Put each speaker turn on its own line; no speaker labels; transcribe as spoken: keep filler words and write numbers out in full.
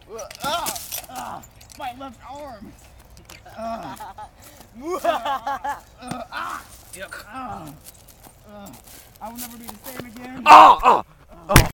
Uh, uh, my left arm. Uh, uh, uh, ah.
Yep.
Uh, uh, I will never be the same again.
Oh, oh, oh.